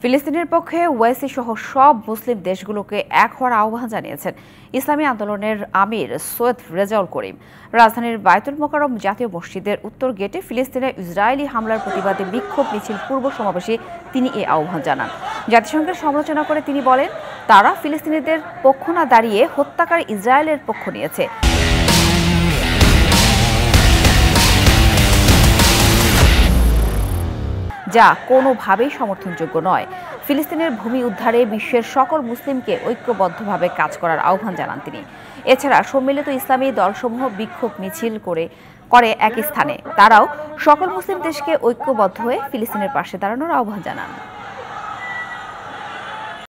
ফিলিস্তিনের পক্ষে ওয়েসি সহ সব মুসলিম দেশগুলোকে এক হওয়ার আহ্বান জানিয়েছেন ইসলামী আন্দোলনের আমির সৈয়দ রেজাউল করিম। রাজধানীর বায়তুল মোকাররম জাতীয় মসজিদের উত্তর গেটে ফিলিস্তিনে ইসরায়েলি হামলার প্রতিবাদে বিক্ষোভ মিছিল পূর্ব সমাবেশে তিনি এই আহ্বান জানান। জাতিসংঘের সমালোচনা করে তিনি বলেন, তারা ফিলিস্তিনিদের পক্ষ না দাঁড়িয়ে হত্যাকারী ইসরায়েলের পক্ষ নিয়েছে। যা কোনোভাবেই সমর্থনযোগ্য নয়। ফিলিস্তিনের ভূমি উদ্ধারে বিশ্বের সকল মুসলিমকে ঐক্যবদ্ধভাবে কাজ করার আহ্বান জানান তিনি। এছাড়া সম্মিলিত ইসলামী দলসমূহ বিক্ষোভ মিছিল করে একই স্থানে। তারাও সকল মুসলিম দেশকে ঐক্যবদ্ধ হয়ে ফিলিস্তিনের পাশে দাঁড়ানোর আহ্বান জানান।